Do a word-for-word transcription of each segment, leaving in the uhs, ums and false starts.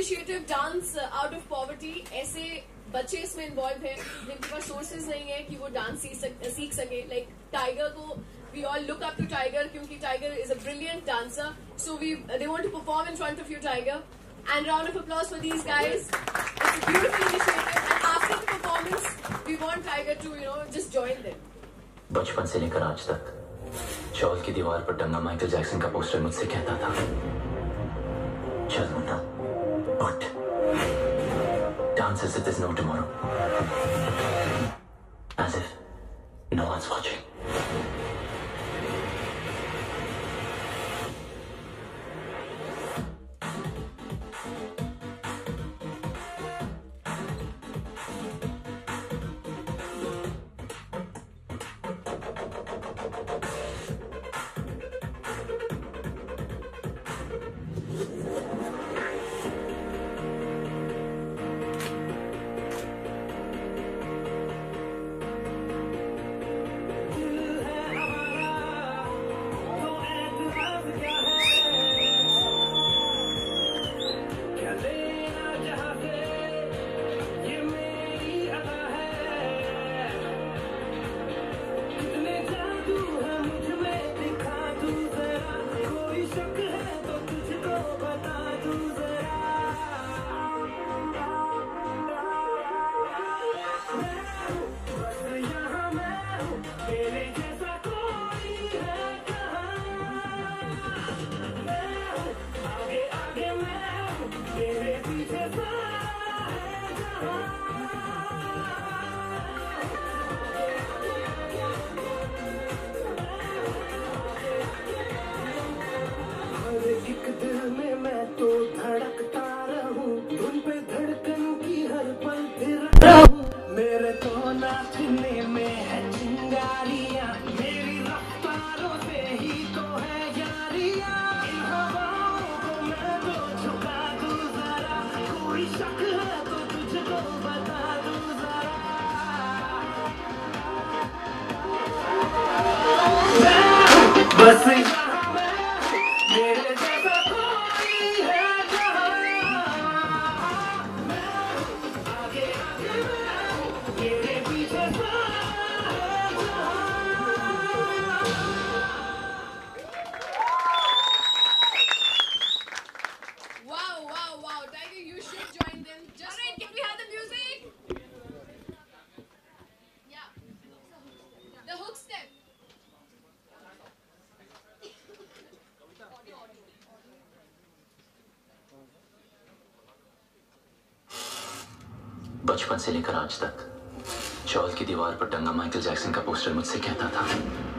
Initiative dance out of poverty, ऐसे बच्चे इसमें इन्वॉल्व हैं जिनके पास सोर्सेज नहीं है कि वो डांस सीख सक, सीख सके. लाइक टाइगर को we all look up to Tiger क्योंकि Tiger is a brilliant dancer. So we they want to perform in front of you Tiger. And round of applause for these guys. It's a beautiful initiative. And after the performance, we want Tiger to, you know, just join them. बचपन से लेकर आज तक चौल की दीवार पर टंगा Michael Jackson का पोस्टर मुझसे कहता था, चल मुन्ना, उठ. Dance as if there's no tomorrow. As if no one's watching. मेरे तो नाचने में है चिंगारियां, मेरी रफ्तारों से ही तो है यारियां. इन हवाओं को मैं तो झुका दूं जरा, कोई शक है तो तुझको बता दूं जरा. बस यहाँ मैं, मेरे जैसा कोई है जहाँ. मैं आगे आगे मैं, मेरे पीछे Wow, wow, wow. Tiger, you should join them. Just Alright, can we have the music? Yeah. The hook step. बचपन से लेकर आज तक चौल की दीवार पर टंगा माइकल जैक्सन का पोस्टर मुझसे कहता था,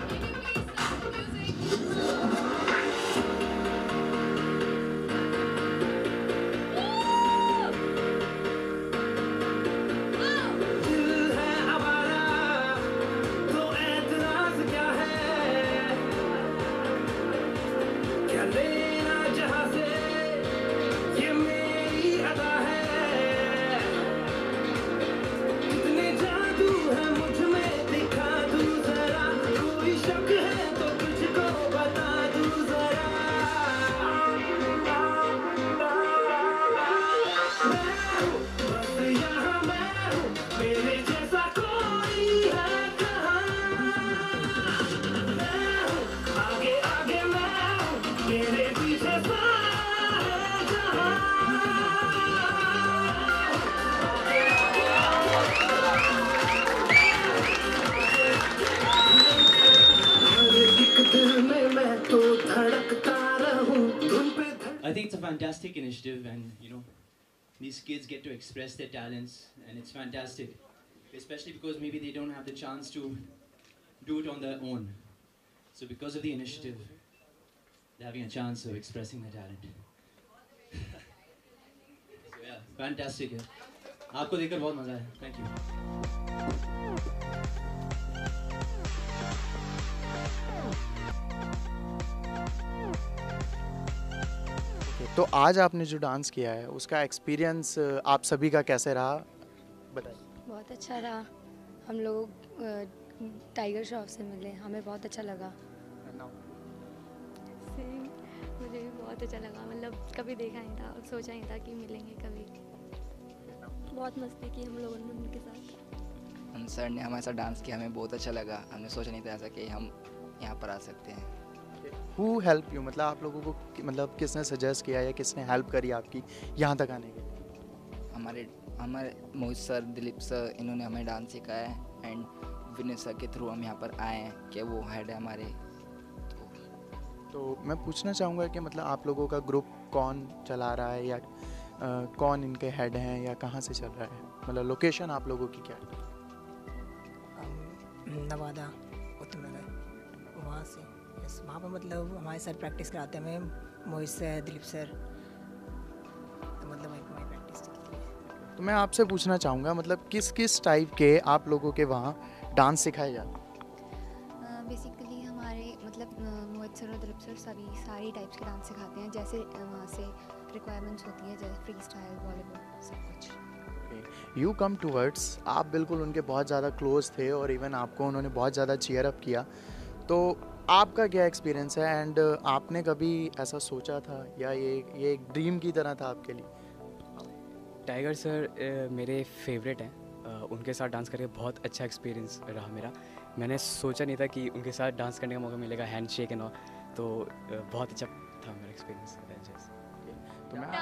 दिल है हमारा तो एतराज क्या है, क्या लेना जहाँ से ये मेरी अदा है. कितने जादू है मुझ में दिखा दूं जरा, कोई शक है तो तुझको बता दूं जरा. बस यहाँ मैं हूँ, मेरे जैसा कोई है कहाँ. मैं हूँ, आगे आगे मैं हूँ, मेरे पीछे सारे जहाँ. हर एक दिल में मैं तो धड़कता रहूं, धुन पे धड़क. I think it's a fantastic initiative, and you know, these kids get to express their talents, and it's fantastic, especially because maybe they don't have the chance to do it on their own. So because of the initiative, they're having a chance of expressing their talent. So yeah, fantastic. है. आपको देखकर बहुत मजा आया. Thank you. तो आज आपने जो डांस किया है उसका एक्सपीरियंस आप सभी का कैसे रहा, बताइए. बहुत अच्छा रहा. हम लोग टाइगर श्रॉफ से मिले, हमें बहुत अच्छा लगा. Same. मुझे भी बहुत अच्छा लगा, मतलब कभी देखा नहीं था और सोचा नहीं था कि मिलेंगे कभी। बहुत मस्ती की हम लोगों ने उनके साथ। हम सर ने हमारे साथ डांस किया, हमें बहुत अच्छा लगा। हमने सोचा नहीं था ऐसा कि हम यहाँ पर आ सकते हैं। हु हेल्प यू, मतलब आप लोगों को कि- मतलब किसने सजेस्ट किया या किसने हेल्प करी आपकी यहाँ तक आने के लिए? हमारे हमारे मोहित सर, दिलीप सर, इन्होंने हमें डांस सिखाया है एंड विनय सर के थ्रू हम यहाँ पर आए हैं कि वो हेड है हमारे। तो तो मैं पूछना चाहूँगा कि मतलब आप लोगों का ग्रुप कौन चला रहा है या अ, कौन इनके हेड हैं या कहाँ से चल रहा है, मतलब लोकेशन आप लोगों की क्या है? हम नवादा उत्तर नगर वहाँ से, यस, वहाँ पर मतलब हमारे सर प्रैक्टिस कराते हैं हमें, मोहित सर, दिलीप सर, तो मतलब वहीं पर हमारी प्रैक्टिस चलती है। तो मैं आपसे पूछना चाहूँगा मतलब किस किस टाइप के आप लोगों के वहाँ डांस सिखाए जाते हैं? बेसिकली हमारे मतलब अ, मोहित सर और दिलीप सर सभी सारी टाइप्स के डांस सिखाते हैं, जैसे अ, वहाँ से रिक्वायरमेंट्स होती है, जैसे फ्री स्टाइल, बॉलीवुड, सब कुछ। यू कम टूवर्ड्स, आप बिल्कुल उनके बहुत ज़्यादा क्लोज थे और इवन आपको उन्होंने बहुत ज़्यादा चीयर अप किया, तो आपका क्या एक्सपीरियंस है एंड आपने कभी ऐसा सोचा था या ये ये एक ड्रीम की तरह था आपके लिए? टाइगर सर अ, मेरे फेवरेट हैं, अ, उनके साथ डांस करके बहुत अच्छा एक्सपीरियंस रहा मेरा। मैंने सोचा नहीं था कि उनके साथ डांस करने का मौका मिलेगा, हैंड शेक एंड ऑल, तो अ, बहुत अच्छा था मेरा एक्सपीरियंस। तो मैं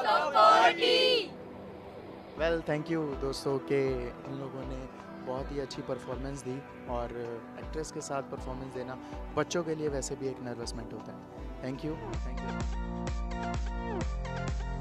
वेल थैंक यू दोस्तों के इन लोगों ने बहुत ही अच्छी परफॉर्मेंस दी, और एक्ट्रेस के साथ परफॉर्मेंस देना बच्चों के लिए वैसे भी एक नर्वसमेंट होता है। Thank you thank you.